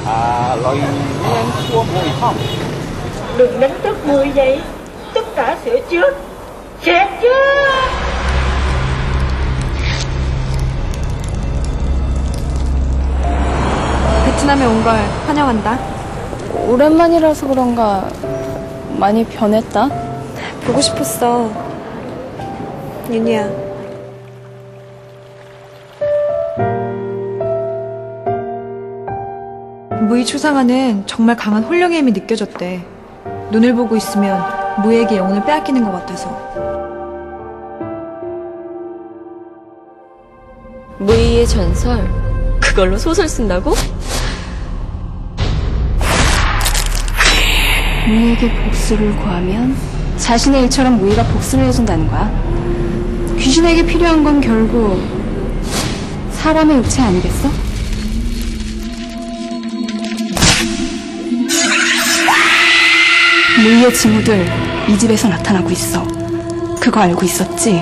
Lời em xua mùi không? Đừng đánh thức người vậy. Tất cả sẽ chết. Chết chứ. 베트남에 온 걸 환영한다. 오랜만이라서 그런가 많이 변했다. 보고 싶었어. 윤희야. 무희 초상화는 정말 강한 혼령의 힘이 느껴졌대. 눈을 보고 있으면 무희에게 영혼을 빼앗기는 것 같아서. 무희의 전설, 그걸로 소설 쓴다고? 무희에게 복수를 구하면 자신의 일처럼 무희가 복수를 해준다는 거야. 귀신에게 필요한 건 결국 사람의 육체 아니겠어? 무희의 징후들 이 집에서 나타나고 있어. 그거 알고 있었지?